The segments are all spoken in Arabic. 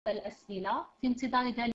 الأسئلة في انتظار ذلك.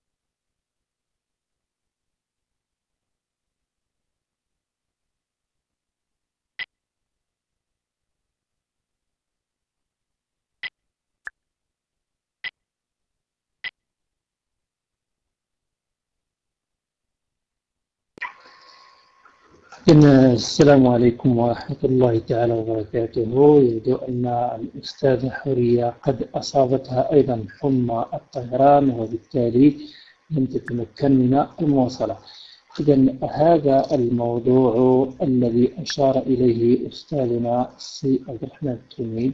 السلام عليكم ورحمة الله تعالى وبركاته. يبدو أن الأستاذة حورية قد أصابتها أيضا حمى الطيران، وبالتالي لم تتمكن من المواصلة. إذن هذا الموضوع الذي أشار إليه أستاذنا السي عبد الرحمن التومي،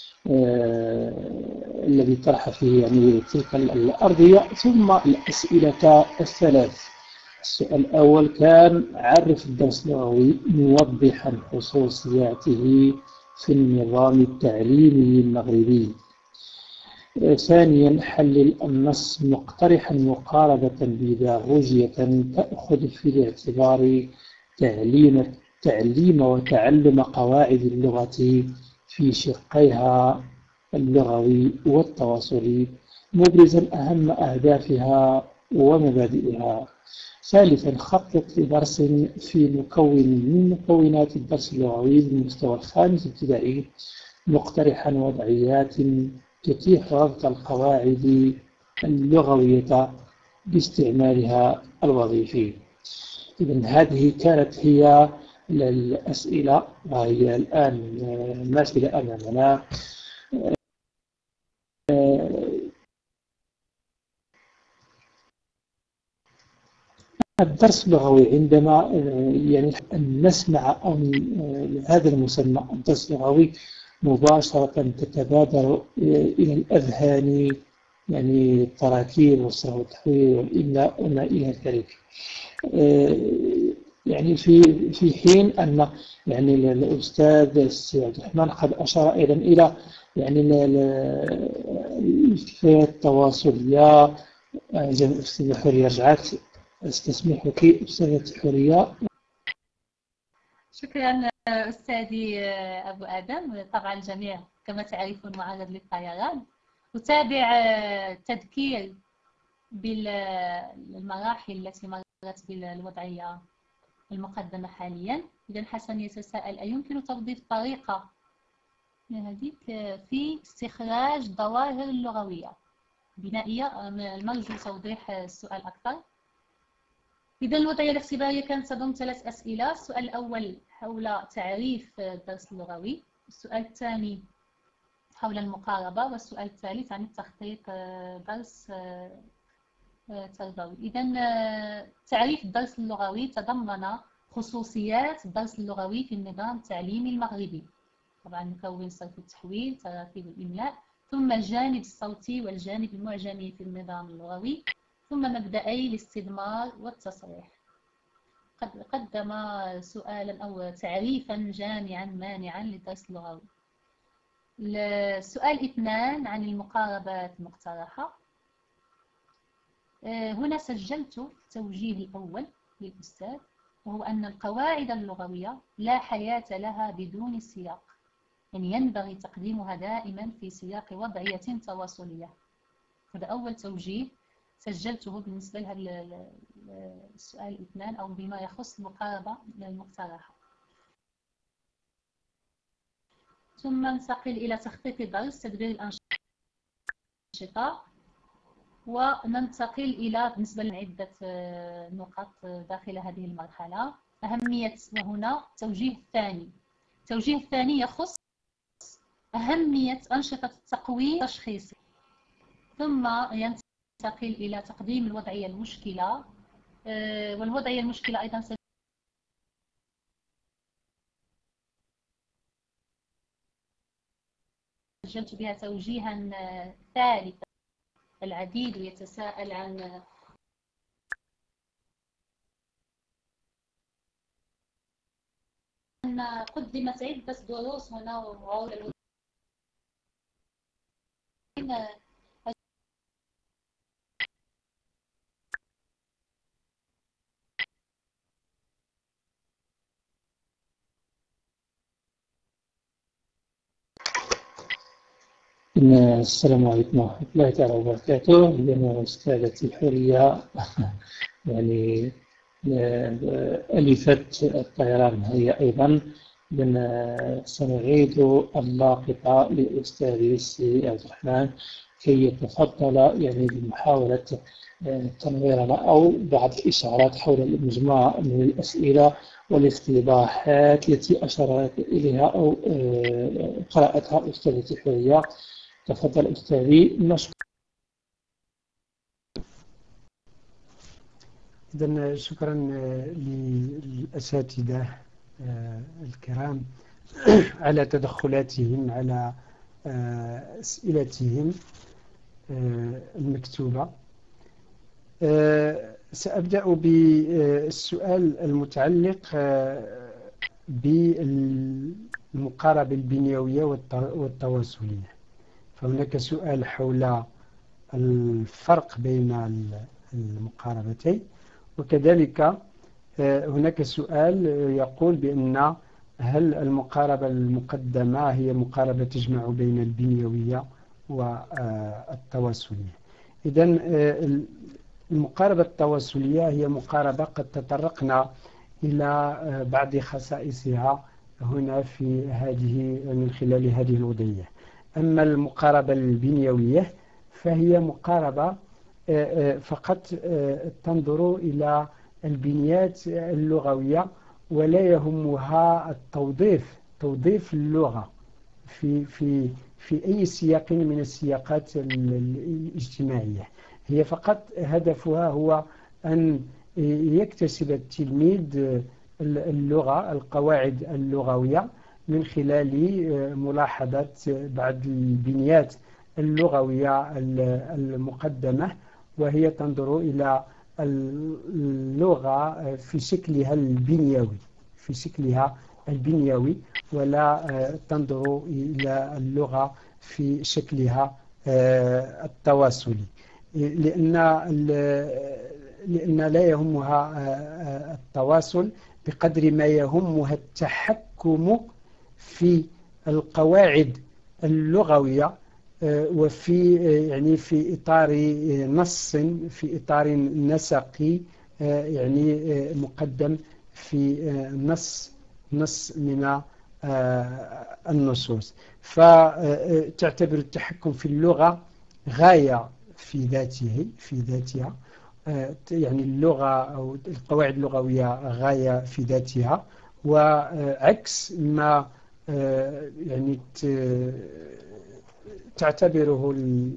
الذي طرح فيه يعني تلك الأرضية ثم الأسئلة الثلاث. السؤال الأول كان: عرف الدرس اللغوي موضحا خصوصياته في النظام التعليمي المغربي. ثانيا: حلل النص مقترحا مقاربة بيداغوجية تأخذ في الاعتبار تعليم وتعلم قواعد اللغة في شقيها اللغوي والتواصلي، مبرزا أهم أهدافها ومبادئها. ثالثا: خطط لدرس في مكون من مكونات الدرس اللغوي بالمستوى الخامس ابتدائي، مقترحا وضعيات تتيح ربط القواعد اللغوية باستعمالها الوظيفي. إذن هذه كانت هي الأسئلة، وهي الآن ماثلة أمامنا. الدرس اللغوي عندما يعني نسمع هذا المسمى الدرس اللغوي مباشرة تتبادر إلى الأذهان يعني التراكيب والصرف والتحويل والإملاء وما إلى ذلك. يعني في حين أن يعني الأستاذ السي عبد الرحمن قد أشار أيضا إلى يعني الالتفات التواصلية. الأستاذة حورية رجعت، استسمح لك أستاذة حورية. شكرا أستاذي أبو آدم. طبعا الجميع كما تعرفون معرض للطيران. أتابع تذكير بالمراحل التي مرت بالوضعية المقدمة حاليا. إذا حسن يتساءل: أيمكن توظيف طريقة هذيك في استخراج ظواهر اللغوية بنائية؟ المرجو توضيح السؤال أكثر. إذا الوضعية الاختبارية كانت تضم 3 أسئلة. السؤال الأول حول تعريف الدرس اللغوي، السؤال الثاني حول المقاربة، والسؤال الثالث عن التخطيط درس تربوي. إذا تعريف الدرس اللغوي تضمن خصوصيات الدرس اللغوي في النظام التعليمي المغربي، طبعا مكون صرف التحويل، تراكيب الإملاء، ثم الجانب الصوتي والجانب المعجمي في النظام اللغوي، ثم مبدأي الاستدمار والتصريح. قدم سؤالا أو تعريفا جامعا مانعا للدرس اللغوي. السؤال 2 عن المقاربات المقترحة. هنا سجلت التوجيه الأول للأستاذ، وهو أن القواعد اللغوية لا حياة لها بدون سياق، يعني ينبغي تقديمها دائما في سياق وضعية تواصلية. هذا أول توجيه سجلته بالنسبة لهذا السؤال 2 أو بما يخص المقاربة المقترحة. ثم ننتقل إلى تخطيط الدرس، تدبير الأنشطة، وننتقل إلى بالنسبة لعدة نقاط داخل هذه المرحلة. أهمية، وهنا التوجيه الثاني يخص أهمية أنشطة التقويم التشخيصي. ثم ينتقل إلى تقديم الوضعية المشكلة، والوضعية المشكلة أيضا سجلت بها توجيها ثالثا. العديد يتساءل عن أن قدمت عدة دروس هنا وعلى السلام عليكم ورحمة الله تعالى وبركاته. إذن أستاذتي حورية يعني ألفت الطيران هي أيضا. إذن سنعيد اللاقطة لأستاذ سي عبد الرحمن كي يتفضل يعني بمحاولة تنويرنا أو بعض الإشارات حول المجموعة من الأسئلة والاستيضاحات التي أشارت إليها أو قرأتها أستاذتي حورية. تفضل أستاذي. نشكر. إذن شكرا للأساتذة الكرام على تدخلاتهم على أسئلتهم المكتوبة. سأبدأ بالسؤال المتعلق بالمقاربة البنيوية والتواصلية. فهناك سؤال حول الفرق بين المقاربتين، وكذلك هناك سؤال يقول بأن هل المقاربة المقدمة هي مقاربة تجمع بين البنيوية والتواصلية. إذن المقاربة التواصلية هي مقاربة قد تطرقنا إلى بعض خصائصها هنا في هذه من خلال هذه الوضعية. أما المقاربة البنيوية فهي مقاربة فقط تنظر إلى البنيات اللغوية ولا يهمها توظيف اللغة في أي سياق من السياقات الاجتماعية. هي فقط هدفها هو أن يكتسب التلميذ اللغة، القواعد اللغوية، من خلال ملاحظة بعض البنيات اللغوية المقدمة، وهي تنظر إلى اللغة في شكلها البنيوي ولا تنظر إلى اللغة في شكلها التواصلي، لأن لا يهمها التواصل بقدر ما يهمها التحكم في القواعد اللغوية وفي يعني في إطار نص، في إطار نسقي يعني مقدم في نص من النصوص. فتعتبر التحكم في اللغة غاية في ذاتها، يعني اللغة أو القواعد اللغوية غاية في ذاتها، وعكس ما يعني تعتبره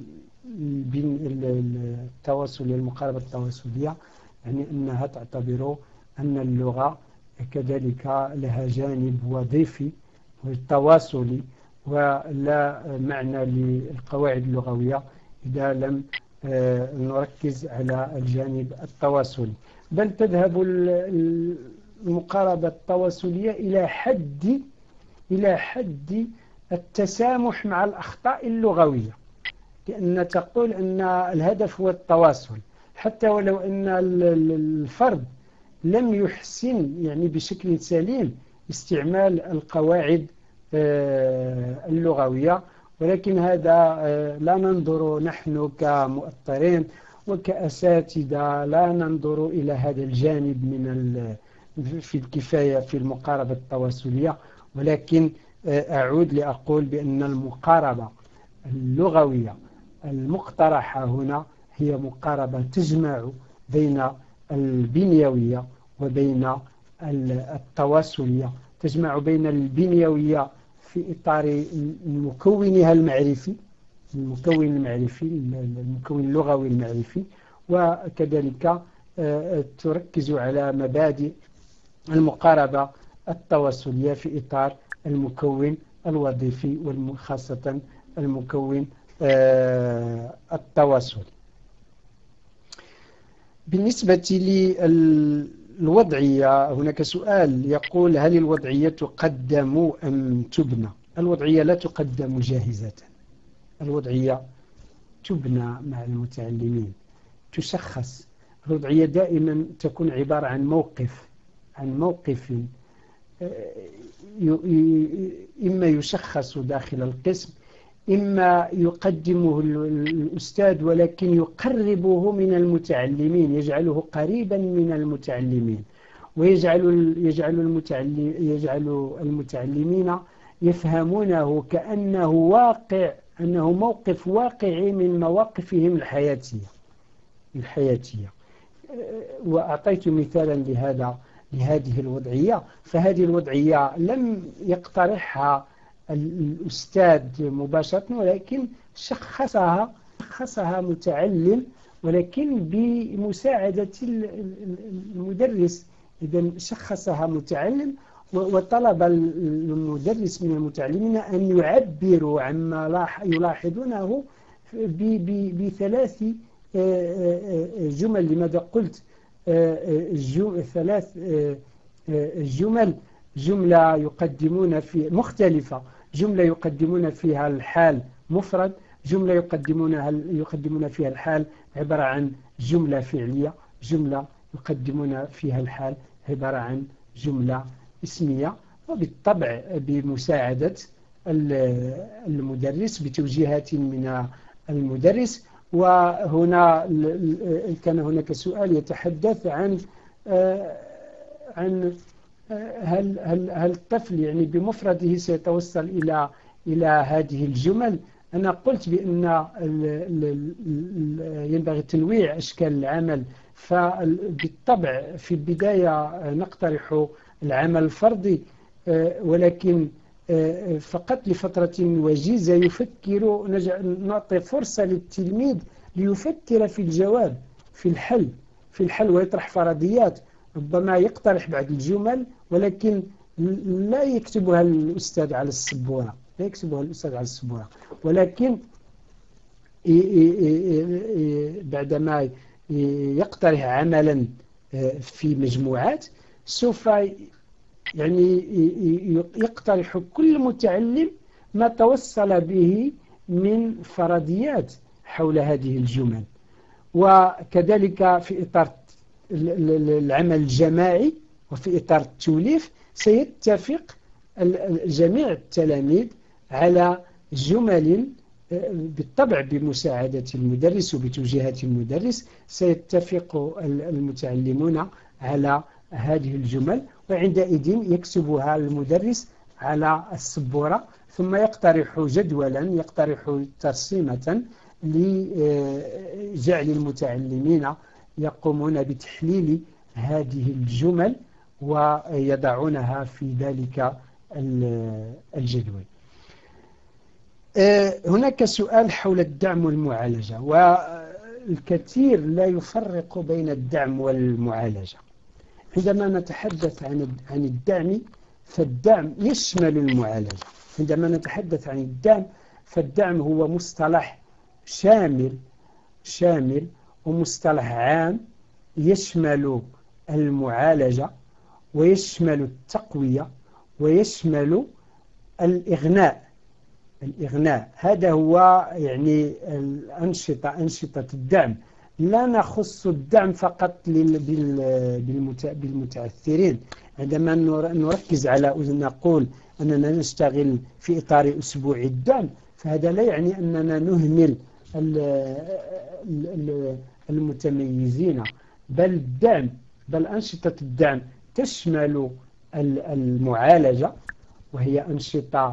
التواصل، المقاربة التواصلية، يعني أنها تعتبر أن اللغة كذلك لها جانب وظيفي والتواصلي، ولا معنى للقواعد اللغوية إذا لم نركز على الجانب التواصلي. بل تذهب المقاربة التواصلية إلى حد التسامح مع الأخطاء اللغوية، لأن تقول أن الهدف هو التواصل، حتى ولو أن الفرد لم يحسن يعني بشكل سليم استعمال القواعد اللغوية، ولكن هذا لا ننظر نحن كمؤطرين وكأساتذة، لا ننظر إلى هذا الجانب في الكفاية في المقاربة التواصلية. ولكن أعود لأقول بأن المقاربة اللغوية المقترحة هنا هي مقاربة تجمع بين البنيوية وبين التواصلية، تجمع بين البنيوية في إطار مكونها المعرفي، المكون اللغوي المعرفي، وكذلك تركز على مبادئ المقاربة التواصلية في إطار المكون الوظيفي وخاصة المكون التواصلي. بالنسبة للوضعية هناك سؤال يقول: هل الوضعية تقدم أم تبنى؟ الوضعية لا تقدم جاهزة، الوضعية تبنى مع المتعلمين، تشخص. الوضعية دائما تكون عبارة عن موقف إما يشخص داخل القسم، إما يقدمه الأستاذ ولكن يقربه من المتعلمين، يجعله قريبا من المتعلمين، ويجعل المتعلمين يفهمونه كأنه واقع، أنه موقف واقعي من مواقفهم الحياتية. وأعطيت مثالا لهذه الوضعية، فهذه الوضعية لم يقترحها الأستاذ مباشرة ولكن شخصها متعلم، ولكن بمساعدة المدرس. إذن شخصها متعلم وطلب المدرس من المتعلمين أن يعبروا عما يلاحظونه بثلاث جمل. لماذا قلت ثلاث جمل؟ جملة يقدمون في مختلفة، جملة يقدمون فيها الحال مفرد، جملة يقدمون فيها الحال عبارة عن جملة فعلية، جملة يقدمون فيها الحال عبارة عن جملة اسمية. وبالطبع بمساعدة المدرس، بتوجيهات من المدرس. وهنا كان هناك سؤال يتحدث عن هل الطفل يعني بمفرده سيتوصل إلى هذه الجمل؟ أنا قلت بأن ينبغي تنويع أشكال العمل. فبالطبع في البداية نقترح العمل الفردي، ولكن فقط لفترة وجيزة يفكر، نعطي فرصة للتلميذ ليفكر في الجواب، في الحل ويطرح فرضيات. ربما يقترح بعض الجمل ولكن لا يكتبها الأستاذ على السبورة، ولكن بعدما يقترح عملا في مجموعات سوف يعني يقترح كل متعلم ما توصل به من فرضيات حول هذه الجمل. وكذلك في إطار العمل الجماعي وفي إطار التوليف سيتفق جميع التلاميذ على جمل، بالطبع بمساعدة المدرس وبتوجيهات المدرس. سيتفق المتعلمون على هذه الجمل، وعندئذ يكتبها المدرس على السبورة، ثم يقترح جدولا، يقترح ترسيمة لجعل المتعلمين يقومون بتحليل هذه الجمل ويضعونها في ذلك الجدول. هناك سؤال حول الدعم والمعالجة، والكثير لا يفرق بين الدعم والمعالجة. عندما نتحدث عن الدعم فالدعم يشمل المعالجة. عندما نتحدث عن الدعم فالدعم هو مصطلح شامل ومصطلح عام يشمل المعالجة ويشمل التقوية ويشمل الإغناء. هذا هو يعني أنشطة الدعم. لا نخص الدعم فقط بالمتأثرين. عندما نركز على نقول أننا نشتغل في إطار أسبوع الدعم، فهذا لا يعني أننا نهمل المتميزين، بل أنشطة الدعم تشمل المعالجة، وهي أنشطة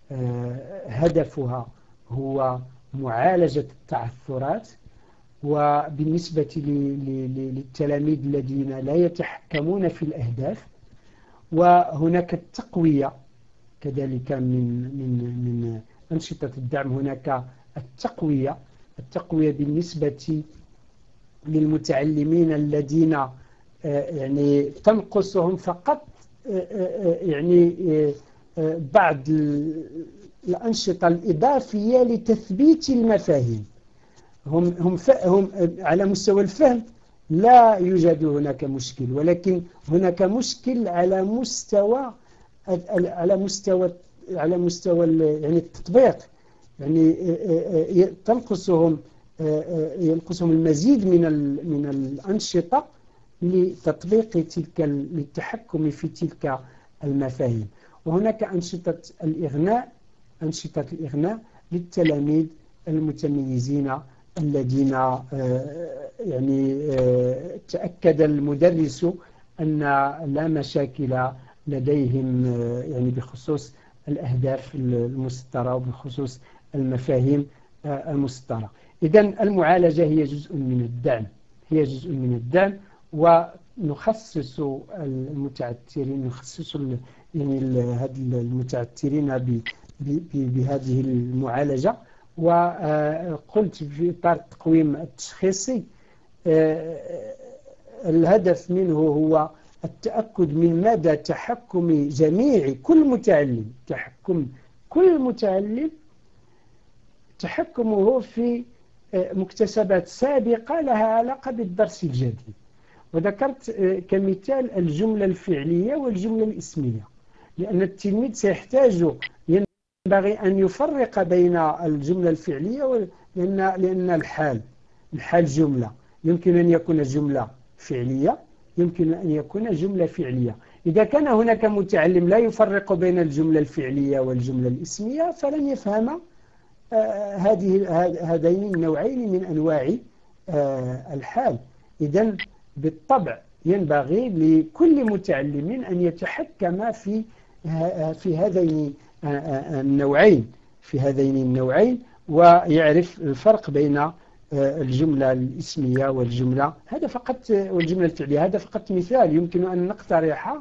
هدفها هو معالجة التعثرات. وبالنسبة للتلاميذ الذين لا يتحكمون في الأهداف، وهناك التقوية كذلك من أنشطة الدعم. هناك التقوية بالنسبة للمتعلمين الذين يعني تنقصهم فقط يعني بعض الأنشطة الإضافية لتثبيت المفاهيم. هم على مستوى الفهم لا يوجد هناك مشكل، ولكن هناك مشكل على مستوى يعني التطبيق. يعني ينقصهم المزيد من الأنشطة للتحكم في تلك المفاهيم. وهناك أنشطة الإغناء للتلاميذ المتميزين الذين يعني تأكد المدرس أن لا مشاكل لديهم يعني بخصوص الأهداف المسطرة وبخصوص المفاهيم المسطرة. إذن المعالجة هي جزء من الدعم، هي جزء من الدعم، ونخصص المتعثرين، نخصص يعني المتعثرين بهذه المعالجة. وقلت في إطار التقويم التشخيصي الهدف منه هو التأكد من مدى تحكم جميع كل متعلم، تحكم كل متعلم، تحكمه في مكتسبات سابقة لها علاقة بالدرس الجديد. وذكرت كمثال الجملة الفعلية والجملة الاسمية، لأن التلميذ سيحتاج، ينبغي أن يفرق بين الجملة الفعلية لأن الحال جملة، يمكن أن يكون جملة فعلية، يمكن أن يكون جملة فعلية. إذا كان هناك متعلم لا يفرق بين الجملة الفعلية والجملة الاسمية فلن يفهم هذين النوعين من أنواع الحال. إذن بالطبع ينبغي لكل متعلم أن يتحكم في هذين النوعين ويعرف الفرق بين الجملة الاسمية والجملة والجملة الفعلية. هذا فقط مثال، يمكن أن نقترح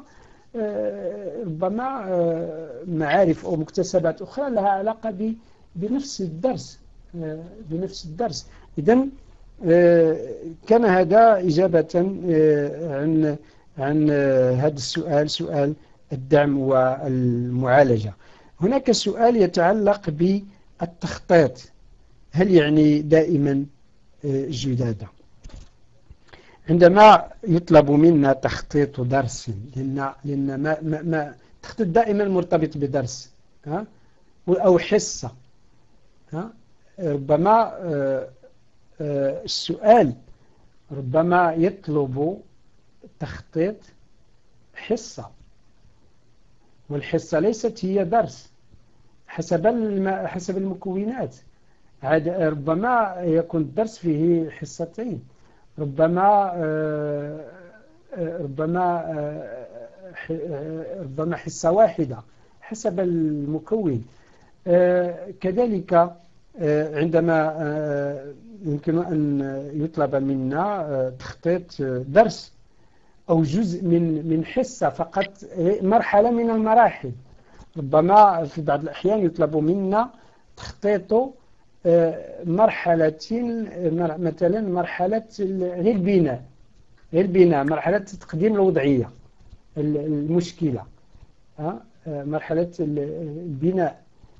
ربما معارف أو مكتسبات أخرى لها علاقة بنفس الدرس. إذن كان هذا إجابة عن هذا السؤال، سؤال الدعم والمعالجة. هناك سؤال يتعلق بالتخطيط، هل يعني دائما جدادة؟ عندما يطلب منا تخطيط درس، لأن ما تخطيط دائما مرتبط بدرس أو حصة، ربما السؤال ربما يطلب تخطيط حصة، والحصة ليست هي درس حسب المكونات. ربما يكون الدرس فيه حصتين، ربما حصة واحدة حسب المكون. كذلك عندما يمكن أن يطلب منا تخطيط درس أو جزء من حصة فقط، مرحلة من المراحل، ربما في بعض الأحيان يطلب منا تخطيط مرحلة، مثلا مرحلة غير بناء، مرحلة تقديم الوضعية المشكلة، مرحلة البناء،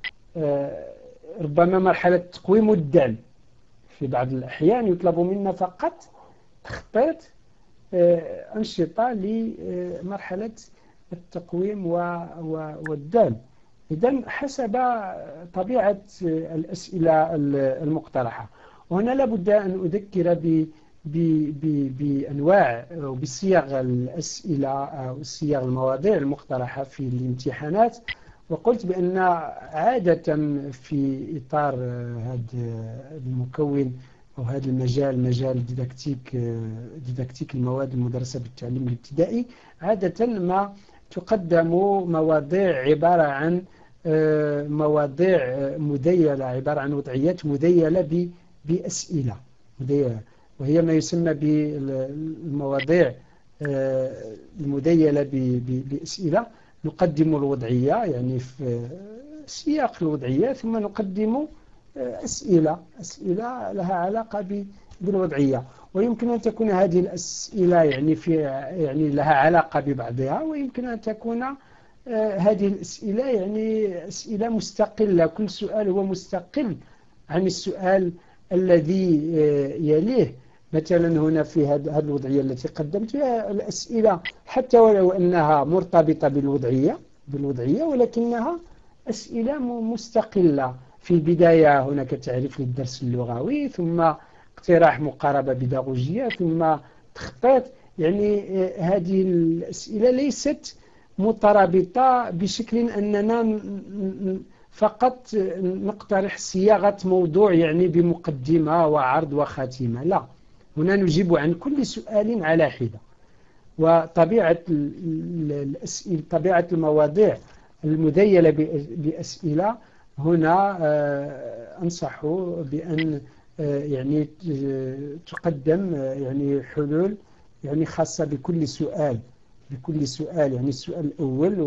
ربما مرحلة تقويم الدعم. في بعض الأحيان يطلب منا فقط تخطيط أنشطة لمرحلة التقويم والدعم. إذن حسب طبيعة الأسئلة المقترحة. وهنا لابد أن أذكر بأنواع وبصيغ الأسئلة أو صيغ المواضيع المقترحة في الامتحانات. وقلت بأن عادة في إطار هذا المكون أو هذا المجال، مجال ديداكتيك المواد المدرسة بالتعليم الابتدائي، عادة ما تقدم مواضيع عبارة عن مواضيع مذيلة، عبارة عن وضعيات مذيلة بأسئلة مذيلة، وهي ما يسمى بالمواضيع المذيلة بأسئلة. نقدم الوضعية يعني في سياق الوضعية، ثم نقدم أسئلة لها علاقة بالوضعية. ويمكن أن تكون هذه الأسئلة يعني لها علاقة ببعضها، ويمكن أن تكون هذه الأسئلة يعني أسئلة مستقلة، كل سؤال هو مستقل عن السؤال الذي يليه. مثلا هنا في هذه الوضعية التي قدمتها الأسئلة حتى ولو أنها مرتبطة بالوضعية ولكنها أسئلة مستقلة. في البداية هناك تعريف للدرس اللغوي، ثم اقتراح مقاربة بيداغوجية، ثم تخطيط. يعني هذه الأسئلة ليست مترابطة بشكل أننا فقط نقترح صياغة موضوع يعني بمقدمة وعرض وخاتمة، لا، هنا نجيب عن كل سؤال على حدة. وطبيعة الأسئلة، طبيعة المواضيع المذيلة بأسئلة هنا أنصح بأن يعني تقدم يعني حلول يعني خاصة بكل سؤال، يعني السؤال الأول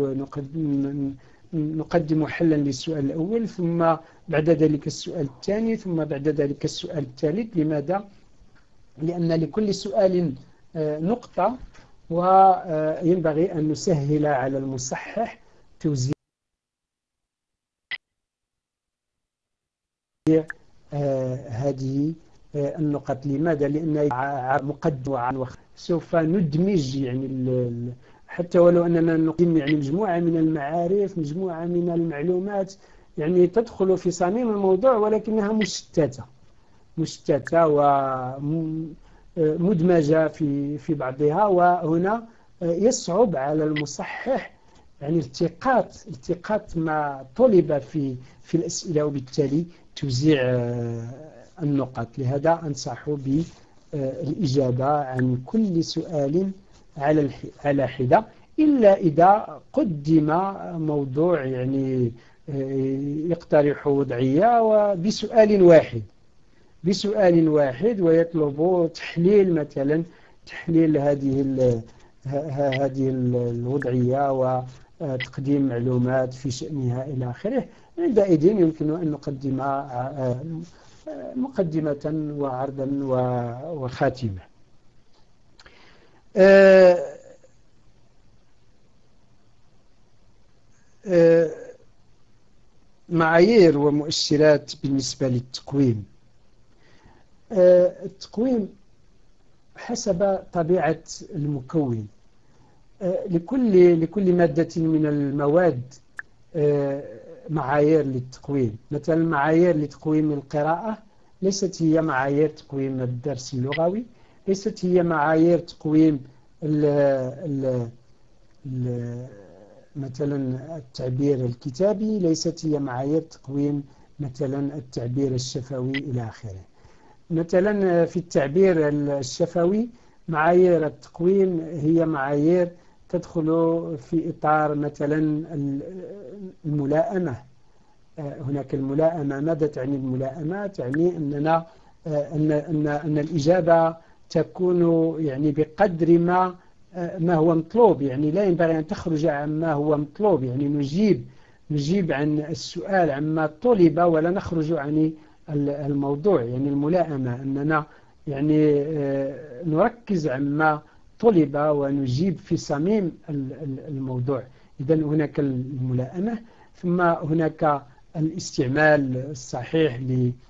ونقدم حلا للسؤال الأول، ثم بعد ذلك السؤال الثاني، ثم بعد ذلك السؤال الثالث. لماذا؟ لأن لكل سؤال نقطة، وينبغي أن نسهل على المصحح توزيع هذه النقط. لماذا؟ لأن مقدمة سوف ندمج يعني حتى ولو أننا نقدم يعني مجموعة من المعارف، مجموعة من المعلومات يعني تدخل في صميم الموضوع، ولكنها مشتتة ومدمجة في بعضها، وهنا يصعب على المصحح يعني التقاط ما طلب في الأسئلة، وبالتالي توزيع النقط. لهذا أنصح بالإجابة عن كل سؤال على حدة، إلا إذا قدم موضوع يعني يقترح وضعية وبسؤال واحد ويطلب تحليل مثلا تحليل هذه الوضعية وتقديم معلومات في شأنها إلى آخره. عندئذ يمكن أن نقدم مقدمة وعرضا وخاتمة. معايير ومؤشرات بالنسبة للتقويم. التقويم حسب طبيعة المكون. لكل مادة من المواد معايير للتقويم. مثلا معايير لتقويم القراءة ليست هي معايير تقويم الدرس اللغوي، ليست هي معايير تقويم مثلا التعبير الكتابي، ليست هي معايير تقويم مثلا التعبير الشفوي إلى آخره. مثلا في التعبير الشفوي معايير التقويم هي معايير تدخل في إطار مثلا الملائمة. هناك الملائمة. ماذا تعني الملائمة؟ تعني أننا أن الإجابة تكون يعني بقدر ما هو مطلوب، يعني لا ينبغي أن تخرج عما هو مطلوب، يعني نجيب عن السؤال عما طلب ولا نخرج عن الموضوع. يعني الملائمة أننا يعني نركز عما طلب ونجيب في صميم الموضوع. إذن هناك الملائمة، ثم هناك الاستعمال الصحيح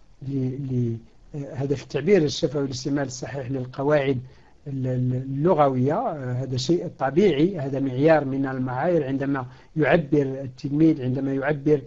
هذا في التعبير الشفوي، الاستعمال الصحيح للقواعد اللغوية. هذا شيء طبيعي، هذا معيار من المعايير. عندما يعبر التلميذ، عندما يعبر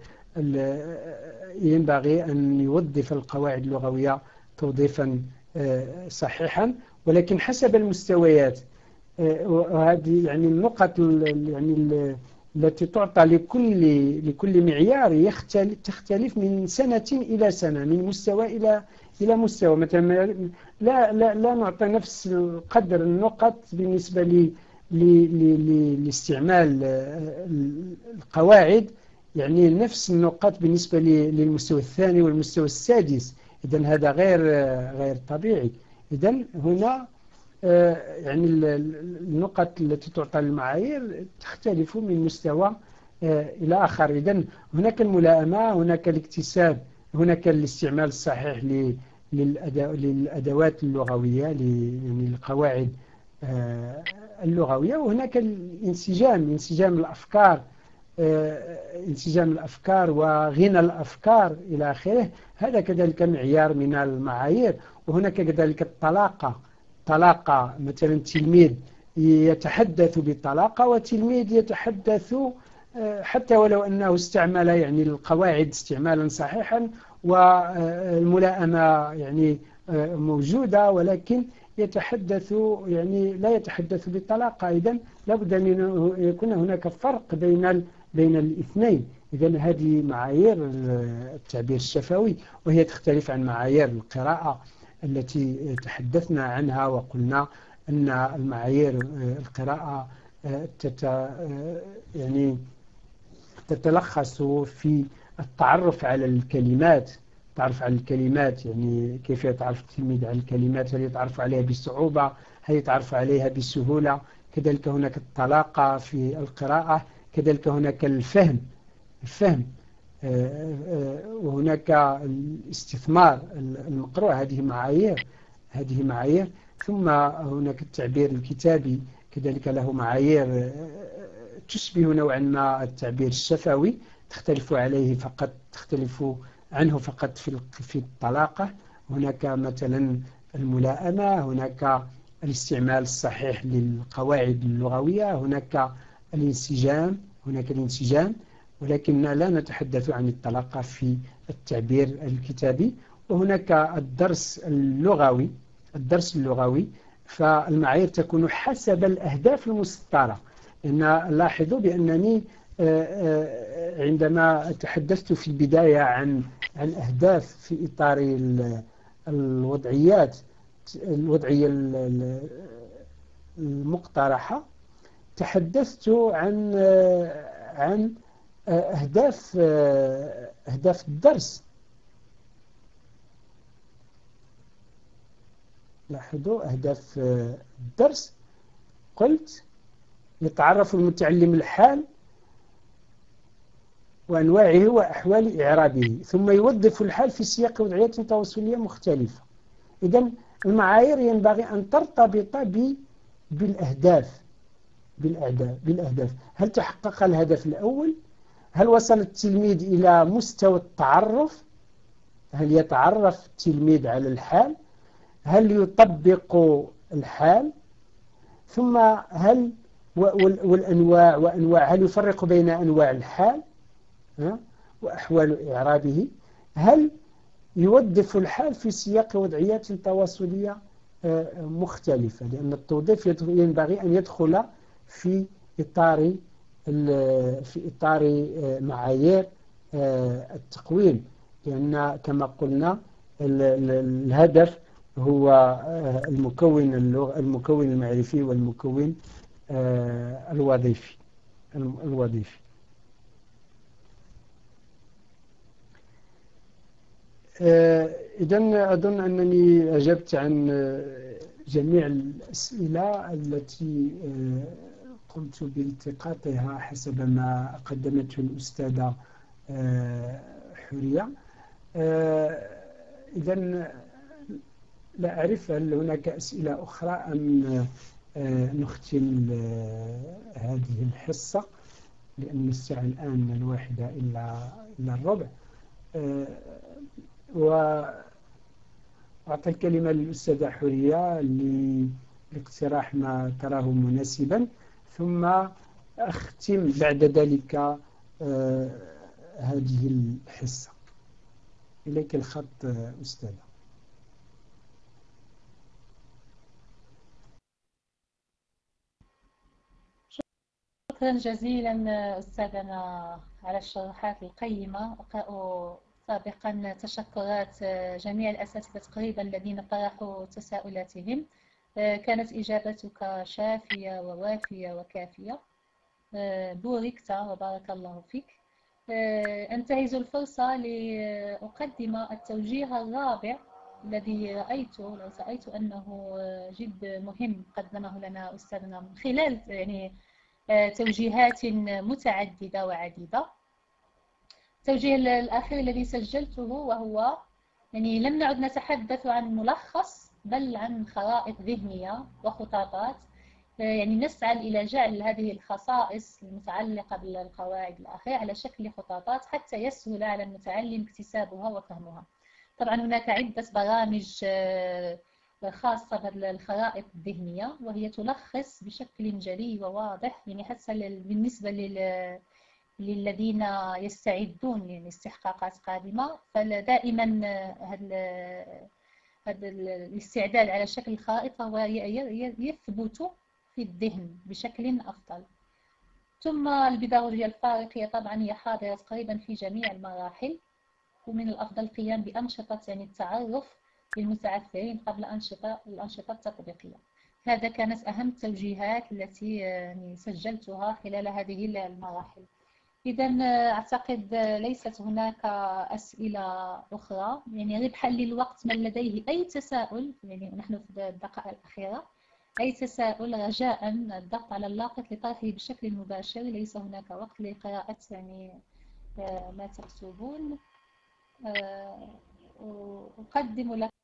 ينبغي أن يوظف القواعد اللغوية توظيفا صحيحا، ولكن حسب المستويات. وهذه يعني النقط يعني التي تعطى لكل معيار تختلف من سنة إلى سنة، من مستوى إلى مستوى. مثلا لا نعطي نفس قدر النقط بالنسبة لاستعمال القواعد، يعني نفس النقط بالنسبة للمستوى الثاني والمستوى السادس. إذن هذا غير طبيعي. إذن هنا يعني النقط التي تعطى للمعايير تختلف من مستوى إلى آخر. إذن هناك الملائمة، هناك الاكتساب، هناك الاستعمال الصحيح للأدوات اللغوية، يعني القواعد اللغوية، وهناك انسجام الأفكار وغنى الأفكار إلى آخره. هذا كذلك معيار من المعايير. وهناك كذلك الطلاقة. مثلا تلميذ يتحدث بطلاقة، وتلميذ يتحدث حتى ولو أنه استعمل يعني القواعد استعمالا صحيحا والملائمة يعني موجودة، ولكن يتحدث يعني لا يتحدث بطلاقة. إذن لابد أن يكون هناك فرق بين الاثنين. إذن هذه معايير التعبير الشفوي، وهي تختلف عن معايير القراءة التي تحدثنا عنها، وقلنا أن المعايير القراءة يعني تتلخص في التعرف على الكلمات. تعرف على الكلمات يعني كيف يتعرف التلميذ على الكلمات، هل يتعرف عليها بصعوبة، هل يتعرف عليها بسهولة. كذلك هناك الطلاقة في القراءة، كذلك هناك الفهم وهناك الاستثمار المقروء. هذه معايير. ثم هناك التعبير الكتابي، كذلك له معايير تشبه نوعا ما التعبير الشفوي، تختلف عنه فقط في الطلاقة. هناك مثلا الملائمة، هناك الاستعمال الصحيح للقواعد اللغوية، هناك الانسجام، ولكن لا نتحدث عن الطلاقة في التعبير الكتابي. وهناك الدرس اللغوي، فالمعايير تكون حسب الأهداف المسطرة. لاحظوا بأنني عندما تحدثت في البداية عن أهداف في إطار الوضعية المقترحة، تحدثت عن أهداف الدرس. لاحظوا أهداف الدرس، قلت يتعرف المتعلم الحال وأنواعه وأحوال إعرابه، ثم يوظف الحال في سياق وضعيات تواصلية مختلفة. إذن المعايير ينبغي أن ترتبط بالأهداف. هل تحقق الهدف الأول؟ هل وصل التلميذ إلى مستوى التعرف؟ هل يتعرف التلميذ على الحال؟ هل يطبق الحال؟ ثم هل وأنواع هل يفرق بين أنواع الحال وأحوال إعرابه؟ هل يوظف الحال في سياق وضعيات تواصلية مختلفة؟ لأن التوظيف ينبغي أن يدخل في إطار معايير التقويم، لأن كما قلنا الهدف هو المكون المعرفي والمكون الوظيفي. إذن أظن أنني أجبت عن جميع الأسئلة التي قمت بالتقاطها حسب ما قدمته الأستاذة حورية. إذن لا أعرف هل هناك أسئلة أخرى أم نختم هذه الحصة، لأن الساعة الآن 1:01 وأعطي الكلمة للأستاذة حورية لاقتراح ما تراه مناسبا، ثم أختم بعد ذلك هذه الحصة. إليك الخط أستاذة. شكرا جزيلا أستاذنا على الشروحات القيمة. سابقا تشكرات جميع الأساتذة تقريبا الذين طرحوا تساؤلاتهم. كانت إجابتك شافية ووافية وكافية. بوركت وبارك الله فيك. أنتهز الفرصة لأقدم التوجيه الرابع الذي رأيت أنه جد مهم قدمه لنا أستاذنا من خلال يعني توجيهات متعددة وعديدة. التوجيه الأخير الذي سجلته وهو يعني لم نعد نتحدث عن ملخص بل عن خرائط ذهنية وخطابات، يعني نسعى إلى جعل هذه الخصائص المتعلقة بالقواعد الأخيرة على شكل خطابات حتى يسهل على المتعلم اكتسابها وفهمها. طبعا هناك عدة برامج خاصة بالخرائط الذهنية، وهي تلخص بشكل جلي وواضح يعني حتى بالنسبة للذين يستعدون لاستحقاقات قادمة. فدائما هذا الاستعداد على شكل خائطة هو يثبت في الذهن بشكل أفضل. ثم البيداغوجيا الفارقية طبعا هي حاضرة تقريبا في جميع المراحل، ومن الأفضل القيام بأنشطة يعني التعرف للمتعثرين قبل الأنشطة التطبيقية. هذا كانت أهم التوجيهات التي يعني سجلتها خلال هذه المراحل. إذا أعتقد ليست هناك أسئلة أخرى، يعني ربحا للوقت من لديه أي تساؤل، يعني نحن في الدقائق الأخيرة، أي تساؤل رجاء الضغط على اللاقط لطرحه بشكل مباشر، ليس هناك وقت لقراءة يعني ما تكتبون. أقدم لك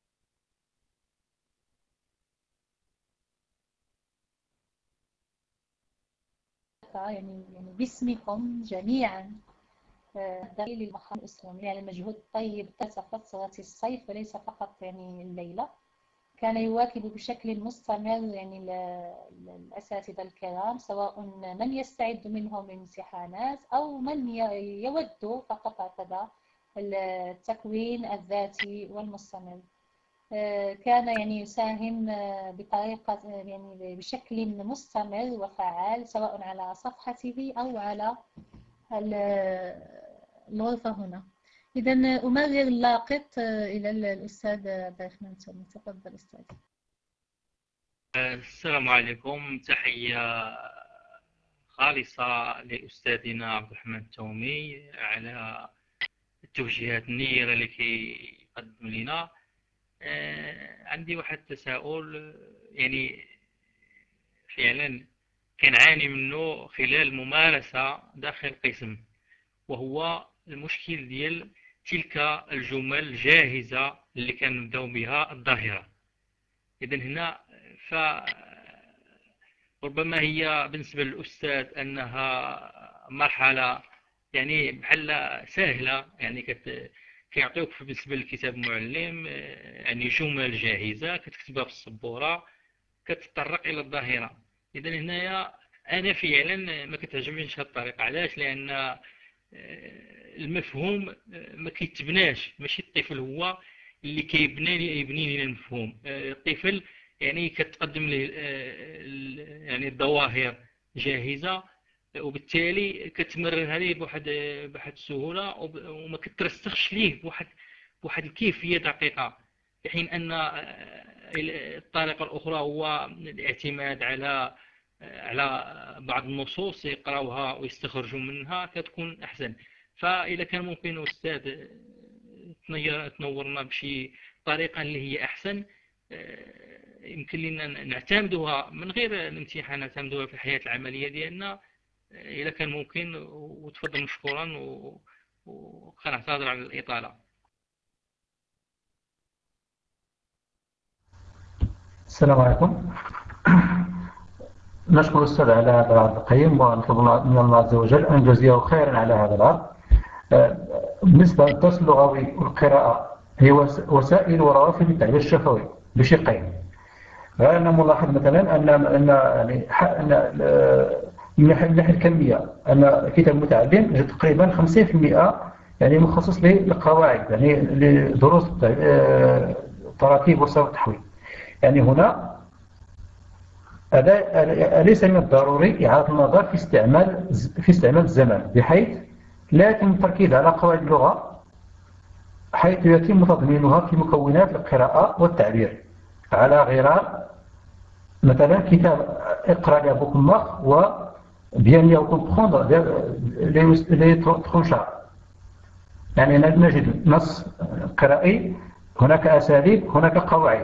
يعني باسمكم جميعا دليل المخاض الإسلامي على المجهود الطيب طيلة فترة الصيف وليس فقط يعني الليلة. كان يواكب بشكل مستمر يعني الأساتذة الكرام، سواء من يستعد منهم للامتحانات أو من يود فقط هكذا التكوين الذاتي والمستمر. كان يعني يساهم بطريقة يعني بشكل مستمر وفعال، سواء على صفحته أو على الغرفة هنا. إذا أمرر اللاقط إلى الأستاذ عبد الرحمن التومي. تفضل أستاذ. السلام عليكم. تحية خالصة لأستاذنا عبد الرحمن التومي على التوجيهات النيرة التي قدم لنا. عندي واحد التساؤل يعني فعلا كنعاني منه خلال الممارسة داخل القسم، وهو المشكل ديال تلك الجمل الجاهزة اللي كنبداو بها الظاهرة. إذا هنا فربما هي بالنسبة للأستاذ أنها مرحلة يعني بحال سهلة، يعني كيعطيوك بالنسبة للكتاب المعلم يعني جمل جاهزة كتكتبها في السبورة كتتطرق إلى الظاهرة. إذا هنايا أنا فعلا ما كتعجبنيش هذه الطريقة. علاش؟ لأن المفهوم ما كيتبناش، ماشي الطفل هو اللي يبني لنا المفهوم. الطفل يعني كتقدم له يعني الظواهر جاهزة، وبالتالي كتمررها ليه بواحد السهولة وما كترسخش ليه بواحد الكيفية دقيقة، في حين أن الطريقة الأخرى هو الاعتماد على بعض النصوص يقراوها ويستخرجوا منها كتكون أحسن. فإذا كان ممكن أستاذ تنورنا بشي طريقة اللي هي أحسن يمكن لنا نعتمدوها من غير الامتحان، نعتمدوها في الحياة العملية ديالنا إذا كان ممكن. وتفضل مشكورا وكنعتذر على الإطالة. السلام عليكم. نشكر الأستاذ على هذا العرض القيم، ونطلب من الله عز وجل أن يجزيه خيرا على هذا العرض. بالنسبة للدرس اللغوي والقراءة هي وسائل وروافد التعبير الشفوي بشقين. أنا ملاحظ مثلا أن من الناحية الكمية أن كتاب المتعلم تقريبا 50% يعني مخصص للقواعد، يعني لدروس تراكيب وسائل التحويل. يعني هنا أليس من الضروري إعادة النظر في استعمال الزمان، بحيث لا يتم التركيز على قواعد اللغة حيث يتم تضمينها في مكونات القراءة والتعبير، على غرار مثلا كتاب اقرأ لي بوك ماخ و bien lire ou comprendre les tranchants. يعني نجد نص قرائي، هناك أساليب، هناك قواعد.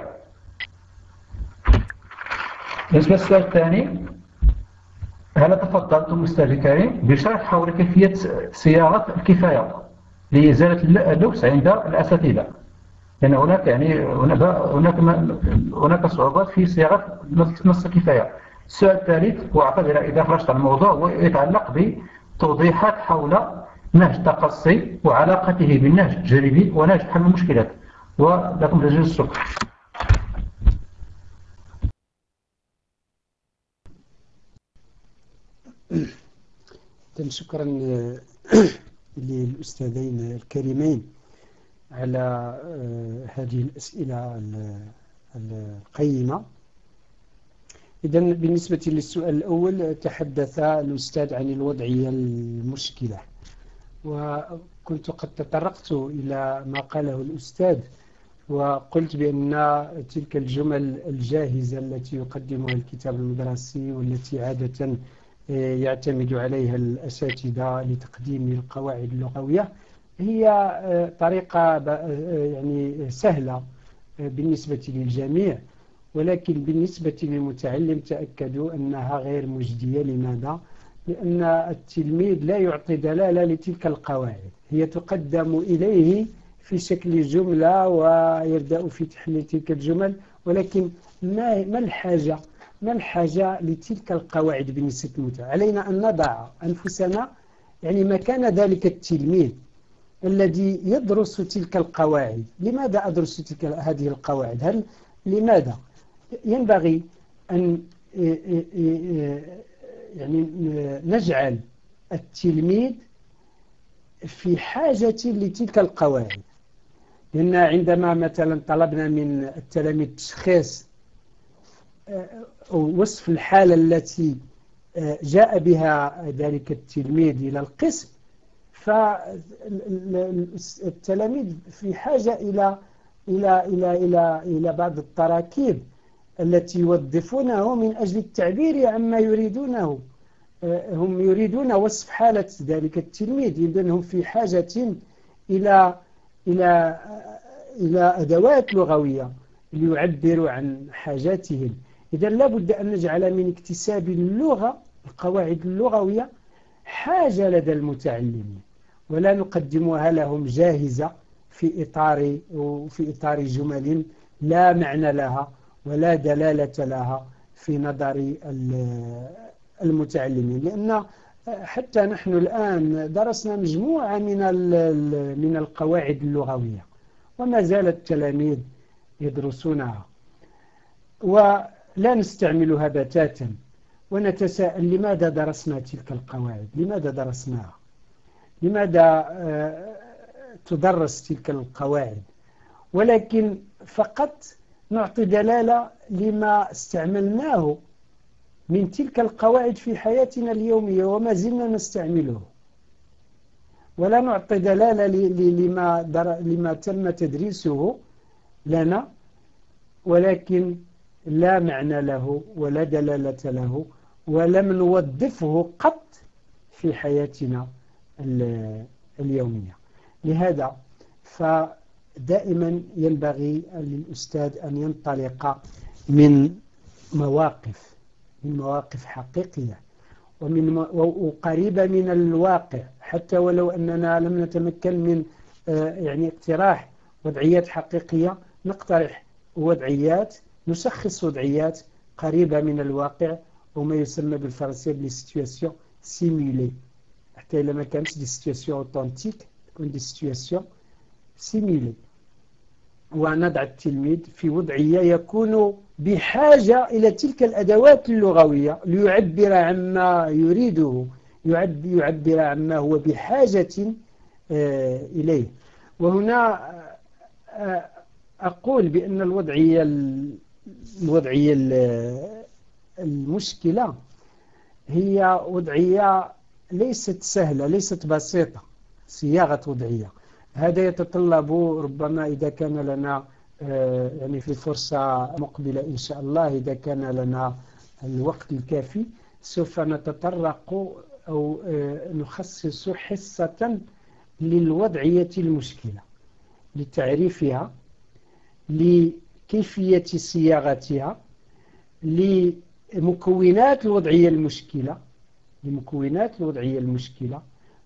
بالنسبة للسؤال الثاني، هل تفضلتم أستاذ الكريم بشرح حول كيفية صياغة الكفاية لإزالة اللبس عند الأساتذة؟ لأن هناك يعني هناك صعوبات في صياغة نص الكفاية. السؤال الثالث وأعتذر إذا خرجت عن الموضوع، ويتعلق بتوضيحات حول نهج التقصي وعلاقته بالنهج التجريبي ونهج حل المشكلات. ولكم جزيل الشكر. شكرا للأستاذين الكريمين على هذه الأسئلة القيمة. إذن بالنسبة للسؤال الأول تحدث الأستاذ عن الوضعية المشكلة، وكنت قد تطرقت إلى ما قاله الأستاذ وقلت بأن تلك الجمل الجاهزة التي يقدمها الكتاب المدرسي والتي عادة يعتمد عليها الأساتذة لتقديم القواعد اللغوية هي طريقة يعني سهلة بالنسبة للجميع، ولكن بالنسبة للمتعلم تأكدوا أنها غير مجدية. لماذا؟ لأن التلميذ لا يعطي دلالة لتلك القواعد، هي تقدم إليه في شكل جملة ويبدأ في تحليل تلك الجمل، ولكن ما الحاجة لتلك القواعد بالنسبة للمتعلم؟ علينا أن نضع أنفسنا يعني مكان ذلك التلميذ الذي يدرس تلك القواعد. لماذا أدرس هذه القواعد؟ لماذا؟ ينبغي أن يعني نجعل التلميذ في حاجة لتلك القواعد، لأن عندما مثلا طلبنا من التلاميذ تشخيص أو وصف الحالة التي جاء بها ذلك التلميذ إلى القسم، فالتلاميذ في حاجة إلى بعض التراكيب التي يوظفونه من أجل التعبير عما يريدونه. هم يريدون وصف حالة ذلك التلميذ، إذن في حاجة إلى أدوات لغوية ليعبروا عن حاجاتهم. إذن لا بد أن نجعل من اكتساب اللغة القواعد اللغوية حاجة لدى المتعلمين، ولا نقدمها لهم جاهزة في إطار جمل لا معنى لها ولا دلالة لها في نظر المتعلمين. لأن حتى نحن الآن درسنا مجموعة من القواعد اللغوية وما زال التلاميذ يدرسونها ولا نستعملها بتاتا، ونتساءل لماذا درسنا تلك القواعد؟ لماذا درسناها؟ لماذا تدرس تلك القواعد؟ ولكن فقط نعطي دلالة لما استعملناه من تلك القواعد في حياتنا اليومية وما زلنا نستعمله، ولا نعطي دلالة لما تم تدريسه لنا ولكن لا معنى له ولا دلالة له، ولم نوظفه قط في حياتنا اليومية. لهذا فدائما ينبغي للأستاذ أن ينطلق من مواقف حقيقية وقريبة من الواقع، حتى ولو أننا لم نتمكن من يعني اقتراح وضعيات حقيقية، نقترح وضعيات، نشخص وضعيات قريبة من الواقع وما يسمى بالفرنسية دي سيتواسيون سيمولي، حتى إذا ما كانتش دي سيتواسيون اوتنتيك تكون دي سيتواسيون سيمولي، ونضع التلميذ في وضعية يكون بحاجة إلى تلك الأدوات اللغوية ليعبر عما يريده، يعبر عما هو بحاجة إليه. وهنا أقول بأن الوضعية المشكلة هي وضعية ليست سهلة، ليست بسيطة. صياغة وضعية هذا يتطلب ربما إذا كان لنا يعني في فرصة مقبلة إن شاء الله، إذا كان لنا الوقت الكافي سوف نتطرق أو نخصص حصة للوضعية المشكلة، لتعريفها، لكيفية صياغتها، لمكونات الوضعية المشكلة،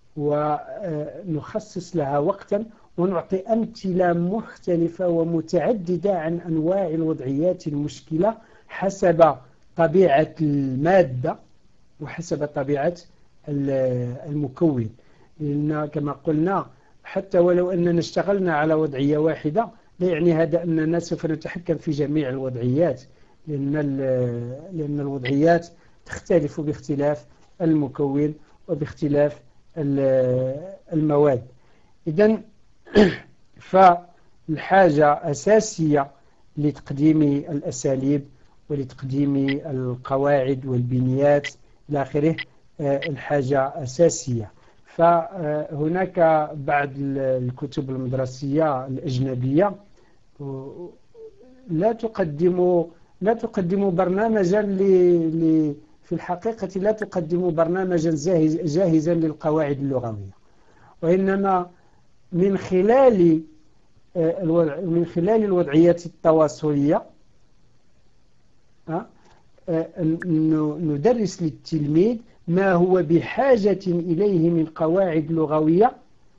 ونخصص لها وقتا ونعطي أمثلة مختلفة ومتعددة عن أنواع الوضعيات المشكلة حسب طبيعة المادة وحسب طبيعة المكون. لأن كما قلنا حتى ولو أننا اشتغلنا على وضعية واحدة لا يعني هذا أننا سوف نتحكم في جميع الوضعيات، لأن الوضعيات تختلف باختلاف المكون وباختلاف المواد. إذن فالحاجة أساسية لتقديم الأساليب ولتقديم القواعد والبنيات إلى آخره الحاجة أساسية. فهناك بعض الكتب المدرسية الأجنبية لا تقدم برنامجا في الحقيقة لا تقدم برنامجا جاهزا للقواعد اللغوية، وإنما من خلال الوضعيات التواصلية ندرس للتلميذ ما هو بحاجة إليه من قواعد لغوية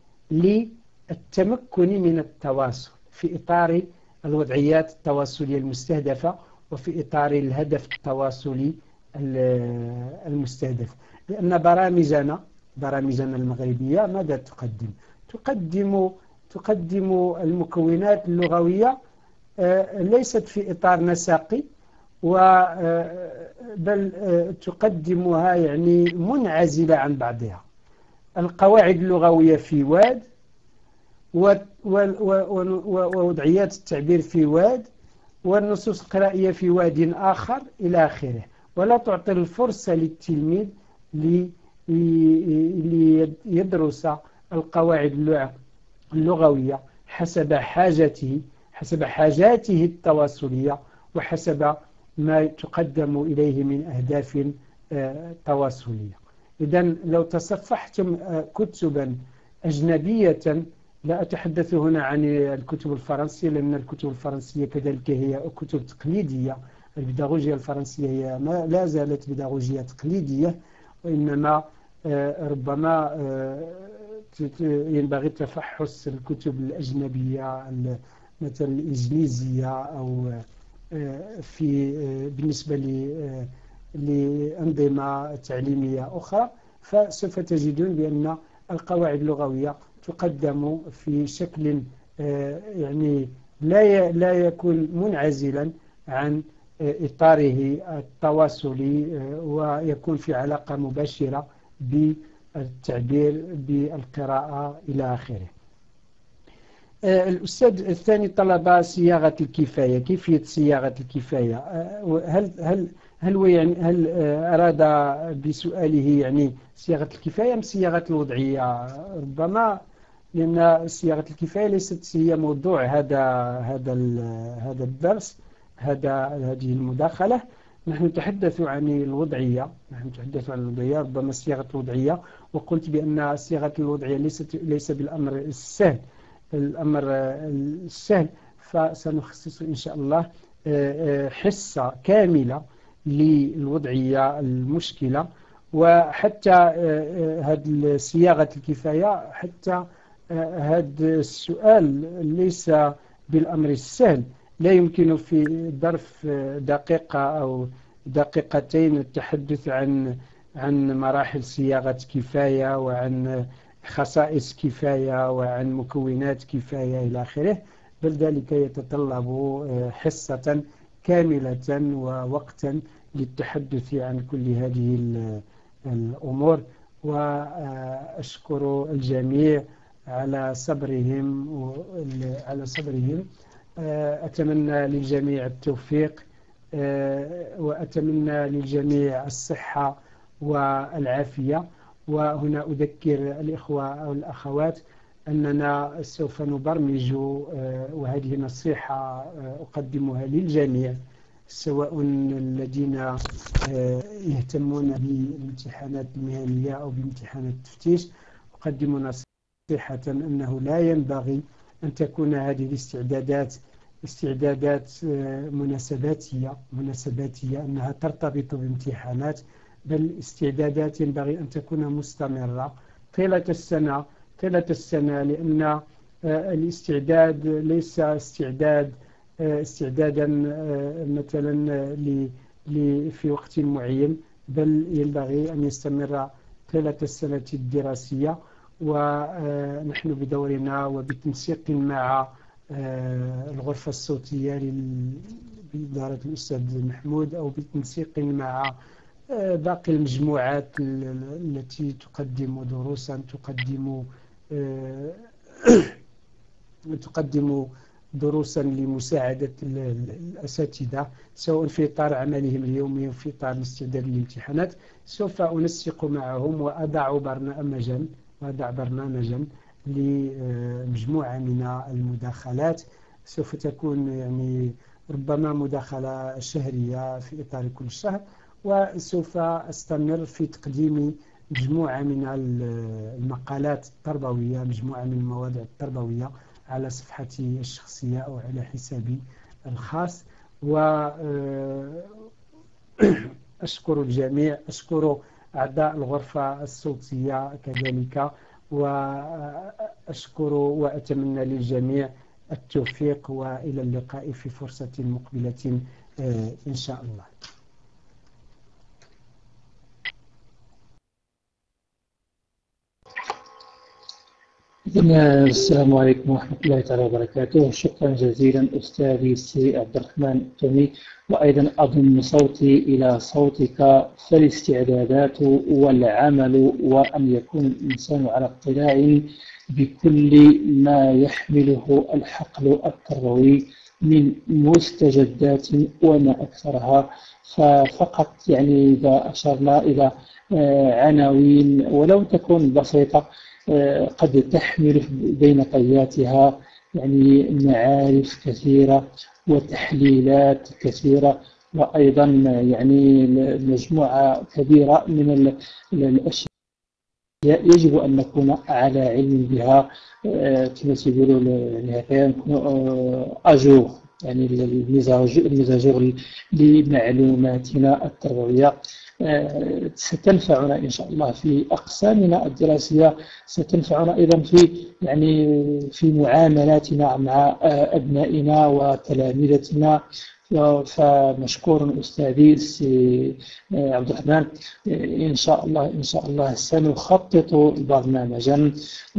للتمكن من التواصل في إطار الوضعيات التواصلية المستهدفة وفي إطار الهدف التواصلي المستهدف. لأن برامجنا المغربية ماذا تقدم المكونات اللغوية ليست في إطار نسقي، بل تقدمها يعني منعزلة عن بعضها. القواعد اللغوية في واد ووضعيات التعبير في واد والنصوص القرائية في واد آخر إلى آخره، ولا تعطي الفرصة للتلميذ ليدرس القواعد اللغوية حسب حاجاته التواصلية وحسب ما تقدم إليه من أهداف تواصلية. إذن لو تصفحتم كتبا أجنبية، لا أتحدث هنا عن الكتب الفرنسية لأن الكتب الفرنسية كذلك هي كتب تقليدية. البيداغوجيا الفرنسية هي لا زالت بيداغوجيا تقليدية، وإنما ربما ينبغي تفحص الكتب الأجنبية مثل الإنجليزية أو بالنسبة لأنظمة تعليمية أخرى، فسوف تجدون بأن القواعد اللغوية تقدم في شكل يعني لا يكون منعزلا عن إطاره التواصلي، ويكون في علاقة مباشرة بالتعبير بالقراءة إلى آخره. الأستاذ الثاني طلب صياغة الكفاية، كيفية صياغة الكفاية. هل أراد بسؤاله يعني صياغة الكفاية أم صياغة الوضعية؟ ربما لأن صياغة الكفاية ليست هي موضوع هذا الدرس، هذه المداخلة. نحن نتحدث عن الوضعية، ربما صياغة الوضعية، وقلت بأن صياغة الوضعية ليس بالأمر السهل. الأمر السهل فسنخصص إن شاء الله حصة كاملة للوضعية المشكلة. وحتى هذه صياغة الكفاية، حتى هذا السؤال ليس بالأمر السهل. لا يمكن في ظرف دقيقة أو دقيقتين التحدث عن مراحل صياغة كفاية وعن خصائص كفاية وعن مكونات كفاية إلى آخره، بل ذلك يتطلب حصة كاملة ووقتا للتحدث عن كل هذه الأمور. وأشكر الجميع على صبرهم أتمنى للجميع التوفيق، وأتمنى للجميع الصحة والعافية. وهنا أذكر الإخوة والأخوات أننا سوف نبرمج، وهذه نصيحة أقدمها للجميع سواء الذين يهتمون بالامتحانات المهنية أو بامتحانات التفتيش. أقدم نصيحة أنه لا ينبغي أن تكون هذه الاستعدادات مناسباتية أنها ترتبط بامتحانات، بل استعدادات ينبغي أن تكون مستمرة طيلة السنة، لأن الاستعداد ليس استعدادا مثلا في وقت معين، بل ينبغي أن يستمر طيلة السنة الدراسية. ونحن بدورنا وبتنسيق مع الغرفة الصوتية بإدارة الأستاذ محمود أو بالتنسيق مع باقي المجموعات التي تقدم دروسا، تقدم دروسا لمساعدة الأساتذة سواء في إطار عملهم اليومي وفي إطار الاستعداد للامتحانات. سوف أنسق معهم وأضع برنامجا لمجموعة من المداخلات. سوف تكون يعني ربما مداخلة شهرية في إطار كل شهر، وسوف أستمر في تقديم مجموعة من المقالات التربوية، مجموعة من المواضيع التربوية على صفحتي الشخصية أو على حسابي الخاص. وأشكر الجميع، أشكر أعضاء الغرفة الصوتية كذلك، وأشكر وأتمنى للجميع التوفيق، وإلى اللقاء في فرصة مقبلة إن شاء الله. السلام عليكم ورحمة الله تعالى وبركاته. شكرا جزيلا أستاذي السي عبد الرحمن التومي، وأيضا أضم صوتي إلى صوتك، فالاستعدادات والعمل وأن يكون الإنسان على اطلاع بكل ما يحمله الحقل التربوي من مستجدات وما أكثرها. ففقط يعني إذا أشرنا إلى عناوين ولو تكون بسيطة قد تحمل بين طياتها يعني معارف كثيرة وتحليلات كثيرة، وأيضا يعني مجموعة كبيرة من الأشياء يجب أن نكون على علم بها، كما تقولوا يعني نكون أجور، يعني المزاجور لمعلوماتنا التربوية. ستنفعنا إن شاء الله في أقسامنا الدراسية، ستنفعنا أيضا في معاملاتنا مع أبنائنا وتلامذتنا. فمشكور أستاذي عبد الرحمن. إن شاء الله سنخطط برنامجا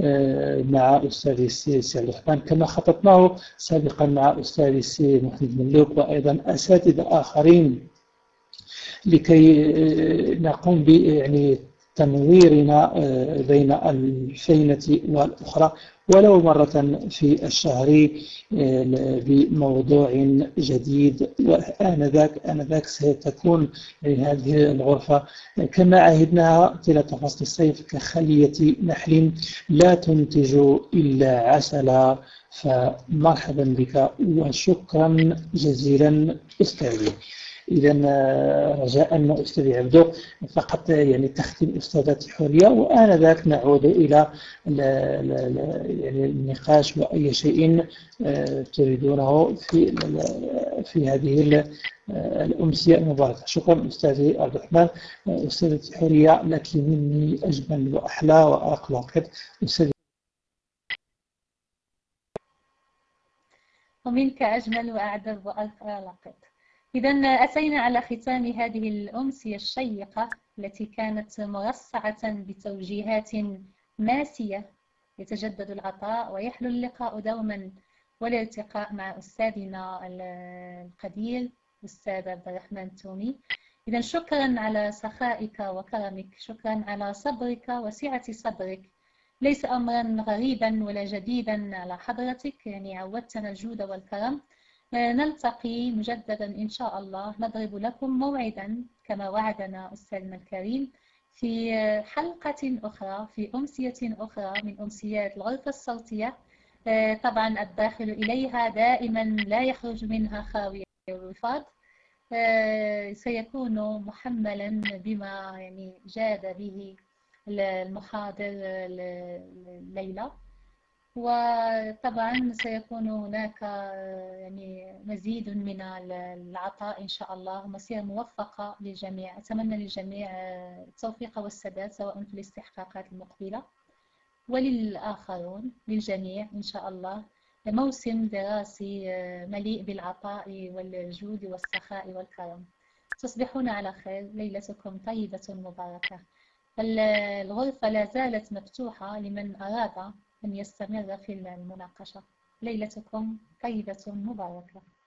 مع أستاذي السي عبد الرحمن كما خططناه سابقا مع أستاذي السي محمد ملوك وأيضا أساتذة آخرين، لكي نقوم يعني تنويرنا بين الفينة والأخرى ولو مرة في الشهر بموضوع جديد. وآنذاك ستكون هذه الغرفة كما عهدناها طيلة فصل الصيف كخلية نحل لا تنتج إلا عسلا. فمرحبا بك وشكرا جزيلا أستاذي. إذا رجاء أستاذي عبدو فقط يعني تختم أستاذة حورية، وآنذاك نعود إلى يعني النقاش وأي شيء تريدونه في هذه الأمسية المباركة. شكرا أستاذي عبد الرحمن. أستاذة حورية لك مني أجمل وأحلى وأرق العقد. أستاذي ومنك أجمل وأعذب وأرق العقد. إذا أتينا على ختام هذه الأمسية الشيقة التي كانت مرصعة بتوجيهات ماسية. يتجدد العطاء ويحلو اللقاء دوما والالتقاء مع أستاذنا القدير أستاذ عبد الرحمن التومي. إذا شكرا على سخائك وكرمك، شكرا على صبرك وسعة صدرك. ليس أمرا غريبا ولا جديدا على حضرتك، يعني عودتنا الجود والكرم. نلتقي مجددا إن شاء الله، نضرب لكم موعدا كما وعدنا أستاذنا الكريم في حلقة أخرى، في أمسية أخرى من أمسيات الغرفة الصوتية. طبعا الداخل إليها دائما لا يخرج منها خاوية الوفاض. سيكون محملا بما يعني جاد به المحاضر الليلة، وطبعا سيكون هناك يعني مزيد من العطاء إن شاء الله، مسيرة موفقة للجميع. أتمنى للجميع التوفيق والسداد سواء في الاستحقاقات المقبلة وللآخرون، للجميع إن شاء الله. موسم دراسي مليء بالعطاء والجود والسخاء والكرم. تصبحون على خير، ليلتكم طيبة مباركة. الغرفة لا زالت مفتوحة لمن أراد أن يستمر في المناقشة. ليلتكم طيبة مباركة.